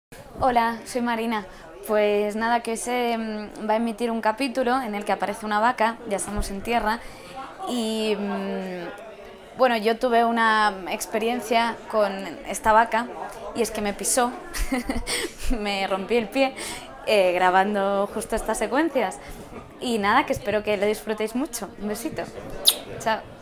Hola, soy Marina. Pues nada, que se va a emitir un capítulo en el que aparece una vaca, ya estamos en tierra, y bueno, yo tuve una experiencia con esta vaca y es que me pisó, me rompí el pie grabando justo estas secuencias. Y nada, que espero que lo disfrutéis mucho. Un besito. Chao.